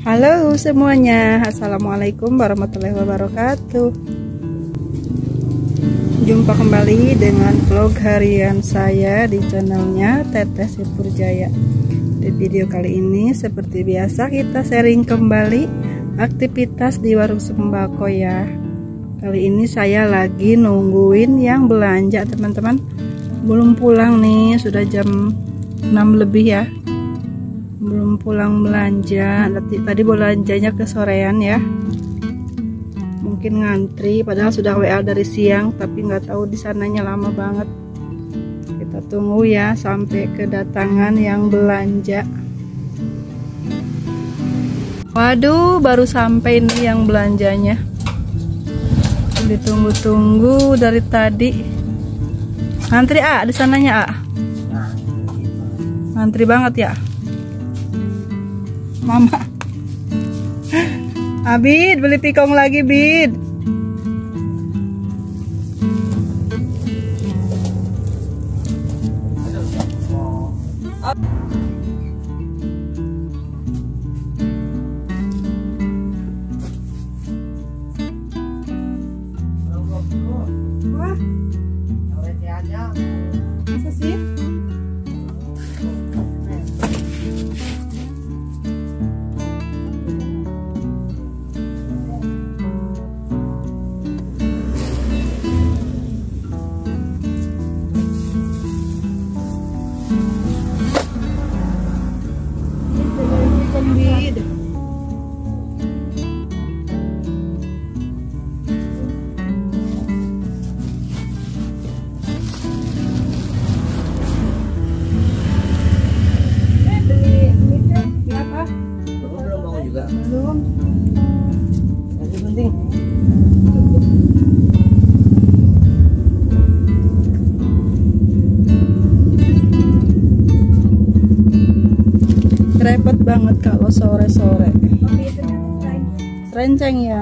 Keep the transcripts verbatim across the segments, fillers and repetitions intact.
Halo semuanya, assalamualaikum warahmatullahi wabarakatuh. Jumpa kembali dengan vlog harian saya di channelnya Teteh Sipurjaya. Di video kali ini seperti biasa kita sharing kembali aktivitas di warung sembako ya. Kali ini saya lagi nungguin yang belanja teman-teman. Belum pulang nih, sudah jam enam lebih ya. Belum pulang belanja. Tadi belanjanya ke sorean ya. Mungkin ngantri, padahal sudah W A dari siang, tapi nggak tahu di sananya lama banget. Kita tunggu ya sampai kedatangan yang belanja. Waduh, baru sampai nih yang belanjanya. Ditunggu-tunggu dari tadi. Ngantri A di sananya A. Ngantri banget ya. Mama, Abid beli pikong lagi Bid. Wah, masa sih? Belum. Yang penting. Repot banget kalau sore-sore. Serenceng ya.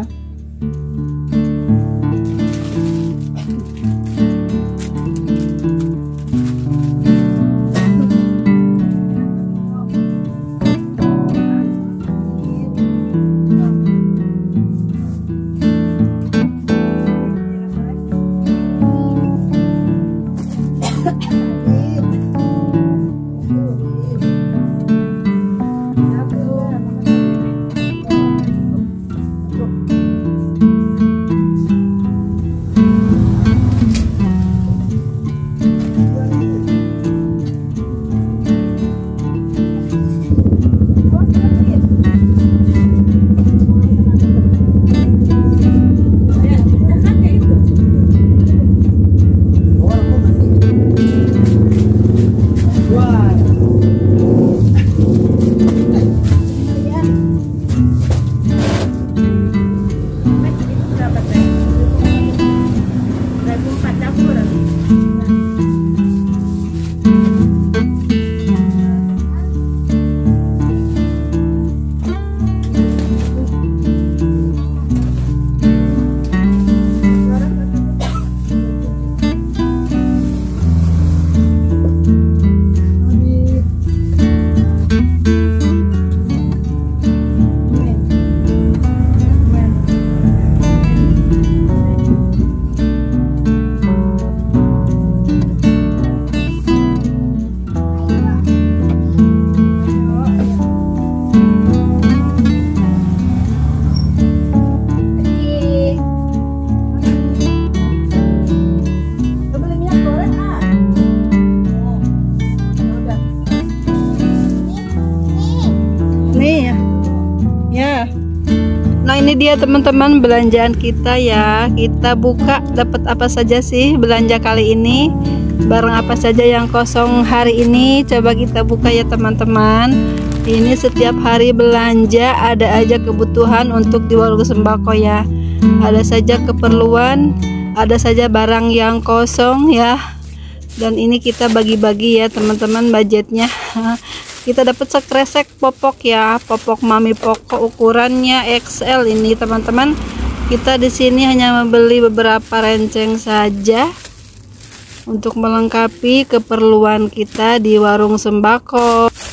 Nah ini dia teman-teman belanjaan kita ya. Kita buka dapat apa saja sih belanja kali ini. Barang apa saja yang kosong hari ini. Coba kita buka ya teman-teman. Ini setiap hari belanja ada aja kebutuhan untuk di warung sembako ya. Ada saja keperluan, ada saja barang yang kosong ya. Dan ini kita bagi-bagi ya teman-teman budgetnya. Kita dapat sekresek popok ya, popok Mami Poko ukurannya X L ini teman-teman. Kita di sini hanya membeli beberapa renceng saja untuk melengkapi keperluan kita di warung sembako.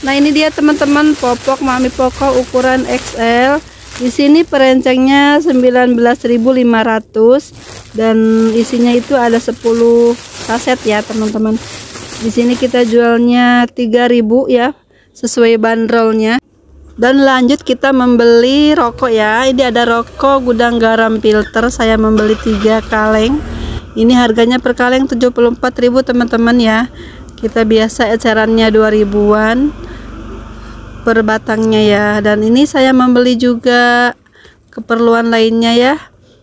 Nah, ini dia teman-teman, popok Mami Poko ukuran X L. Di sini perencengnya sembilan belas ribu lima ratus dan isinya itu ada sepuluh saset ya, teman-teman. Di sini kita jualnya tiga ribu ya, sesuai bandrolnya. Dan lanjut kita membeli rokok ya. Ini ada rokok gudang garam filter, saya membeli tiga kaleng. Ini harganya per kaleng tujuh puluh empat ribu teman-teman ya. Kita biasa ecerannya dua ribuan per batangnya ya. Dan ini saya membeli juga keperluan lainnya ya,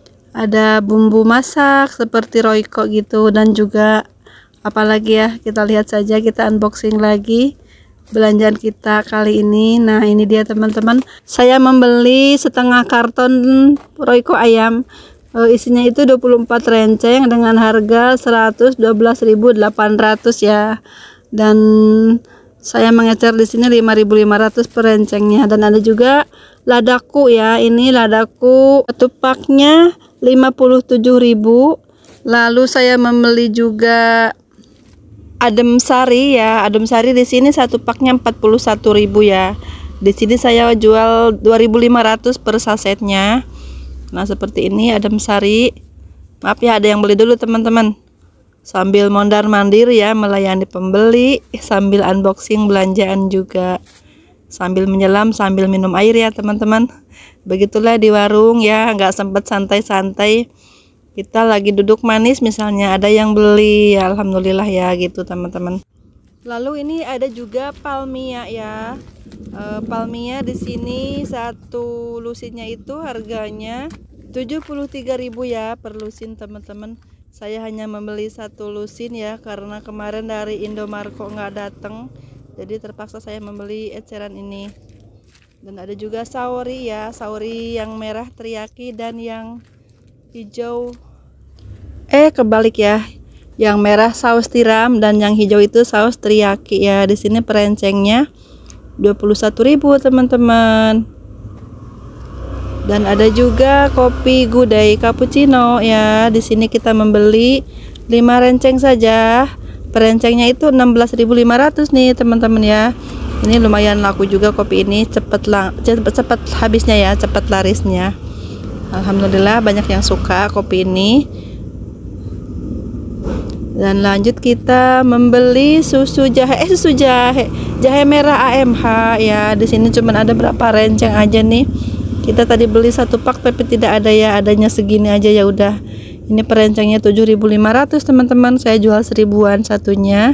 ada bumbu masak seperti Royco gitu, dan juga apalagi ya, kita lihat saja, kita unboxing lagi belanjaan kita kali ini. Nah, ini dia teman-teman, saya membeli setengah karton Royco ayam, e, isinya itu dua puluh empat renceng dengan harga seratus dua belas ribu delapan ratus ya. Dan saya mengecer di sini lima ribu lima ratus per rencengnya. Dan ada juga ladaku ya. Ini ladaku satu paknya lima puluh tujuh ribu. Lalu saya membeli juga adem sari ya. Adem sari di sini satu paknya empat puluh satu ribu ya. Di sini saya jual dua ribu lima ratus per sasetnya. Nah, seperti ini adem sari. Maaf ya, ada yang beli dulu teman-teman. Sambil mondar mandir ya, melayani pembeli, sambil unboxing belanjaan juga, sambil menyelam sambil minum air ya teman-teman. Begitulah di warung ya, nggak sempat santai-santai, kita lagi duduk manis misalnya ada yang beli ya, alhamdulillah ya gitu teman-teman. Lalu ini ada juga palmia ya. E, palmia di sini satu lusinnya itu harganya tujuh puluh tiga ribu ya per lusin teman-teman. Saya hanya membeli satu lusin ya, karena kemarin dari Indomarko nggak datang, jadi terpaksa saya membeli eceran ini. Dan ada juga saori ya, saori yang merah teriyaki dan yang hijau, eh kebalik ya, yang merah saus tiram dan yang hijau itu saus teriyaki ya. Di sini perencengnya dua puluh satu ribu teman-teman. Dan ada juga kopi gudai cappuccino ya. Di sini kita membeli lima renceng saja. Perencengnya itu enam belas ribu lima ratus nih teman-teman ya. Ini lumayan laku juga kopi ini, cepet lang cepet cepet habisnya ya, cepet larisnya. Alhamdulillah banyak yang suka kopi ini. Dan lanjut kita membeli susu jahe, eh susu jahe, jahe merah A M H ya. Di sini cuman ada berapa renceng aja nih. Kita tadi beli satu pak tapi tidak ada ya, adanya segini aja ya udah. Ini perencengnya tujuh ribu lima ratus teman-teman, saya jual seribuan satunya.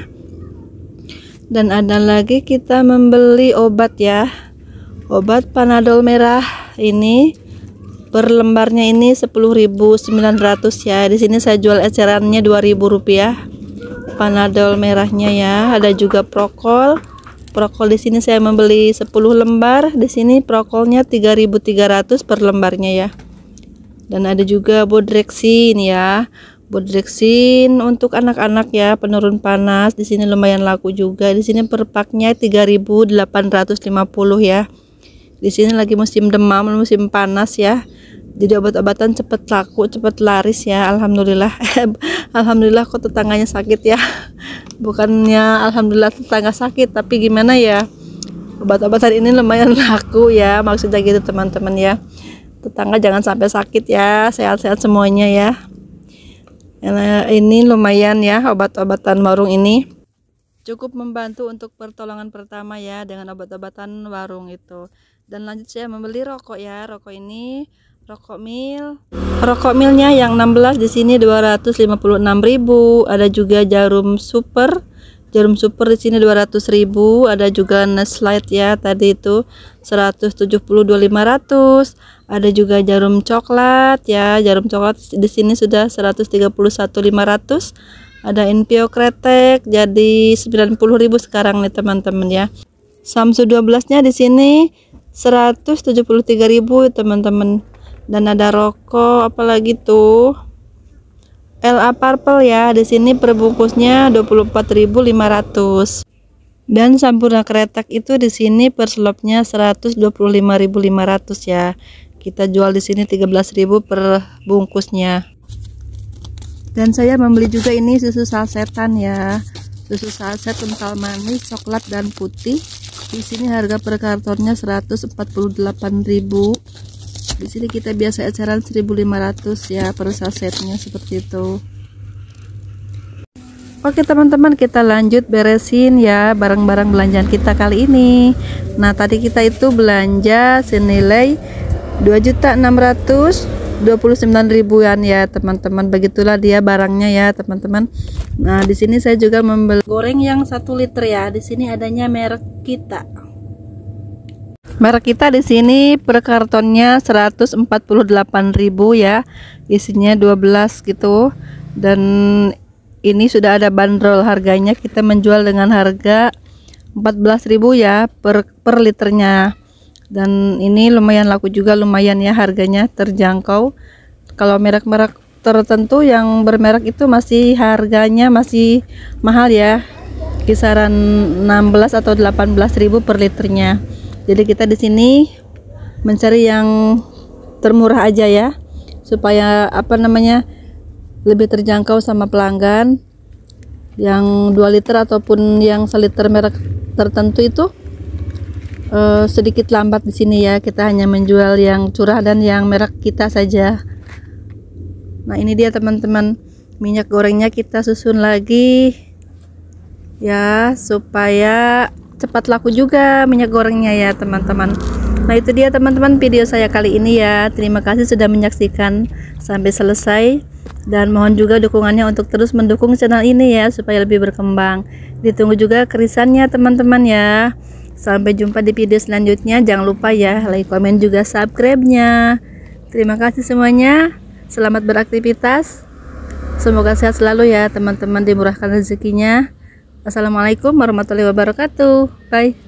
Dan ada lagi kita membeli obat ya. Obat Panadol merah ini per lembarnya ini sepuluh ribu sembilan ratus ya. Di sini saya jual ecerannya dua ribu rupiah. Panadol merahnya ya. Ada juga Prokol. Prokol di sini saya membeli sepuluh lembar. Di sini Prokolnya tiga ribu tiga ratus per lembarnya ya. Dan ada juga Bodrexin ya. Bodrexin untuk anak-anak ya, penurun panas. Di sini lumayan laku juga. Di sini per paknya tiga ribu delapan ratus lima puluh ya. Di sini lagi musim demam, musim panas ya. Jadi obat-obatan cepet laku, cepet laris ya. Alhamdulillah. Alhamdulillah kok tetangganya sakit ya. Bukannya alhamdulillah tetangga sakit, tapi gimana ya, obat-obatan ini lumayan laku ya, maksudnya gitu teman-teman ya. Tetangga jangan sampai sakit ya, sehat-sehat semuanya ya. Nah, ini lumayan ya, obat-obatan warung ini cukup membantu untuk pertolongan pertama ya, dengan obat-obatan warung itu. Dan lanjut saya membeli rokok ya. Rokok ini rokok mil. Rokok milnya yang enam belas di sini dua ratus lima puluh enam ribu. Ada juga jarum super. Jarum super di sini dua ratus ribu. Ada juga Nestlite ya, tadi itu seratus tujuh puluh dua ribu lima ratus. Ada juga jarum coklat ya. Jarum coklat di sini sudah seratus tiga puluh satu ribu lima ratus. Ada Inpio kretek jadi sembilan puluh ribu sekarang nih teman-teman ya. Samsu dua belas-nya di sini seratus tujuh puluh tiga ribu teman-teman. Dan ada rokok apalagi tuh L A Purple ya. Di sini perbungkusnya dua puluh empat ribu lima ratus. Dan Sampurna kretek itu di sini per slopnya seratus dua puluh lima ribu lima ratus ya. Kita jual di sini tiga belas ribu per bungkusnya. Dan saya membeli juga ini susu sasetan ya. Susu saset kental manis, coklat dan putih. Di sini harga per kartonnya seratus empat puluh delapan ribu. Di sini kita biasa eceran seribu lima ratus ya per sasetnya, seperti itu. Oke teman-teman, kita lanjut beresin ya barang-barang belanjaan kita kali ini. Nah, tadi kita itu belanja senilai dua juta enam ratus dua puluh sembilan ribuan ya teman-teman. Begitulah dia barangnya ya teman-teman. Nah, di sini saya juga membeli goreng yang satu liter ya. Di sini adanya merek kita. Merek kita di sini per kartonnya seratus empat puluh delapan ribu ya. Isinya dua belas gitu. Dan ini sudah ada bandrol harganya, kita menjual dengan harga empat belas ribu ya per, per liternya. Dan ini lumayan laku juga, lumayan ya harganya, terjangkau. Kalau merek-merek tertentu yang bermerek itu masih harganya masih mahal ya, kisaran enam belas atau delapan belas ribu per liternya. Jadi kita di sini mencari yang termurah aja ya, supaya apa namanya lebih terjangkau sama pelanggan. Yang dua liter ataupun yang seliter merek tertentu itu uh, sedikit lambat di sini ya. Kita hanya menjual yang curah dan yang merek kita saja. Nah, ini dia teman-teman, minyak gorengnya kita susun lagi ya, supaya cepat laku juga minyak gorengnya ya teman-teman. Nah, itu dia teman-teman video saya kali ini ya. Terima kasih sudah menyaksikan sampai selesai, dan mohon juga dukungannya untuk terus mendukung channel ini ya, supaya lebih berkembang. Ditunggu juga kerisannya teman-teman ya. Sampai jumpa di video selanjutnya. Jangan lupa ya like, komen juga subscribe-nya. Terima kasih semuanya. Selamat beraktivitas. Semoga sehat selalu ya teman-teman, dimurahkan rezekinya. Assalamualaikum warahmatullahi wabarakatuh. Bye.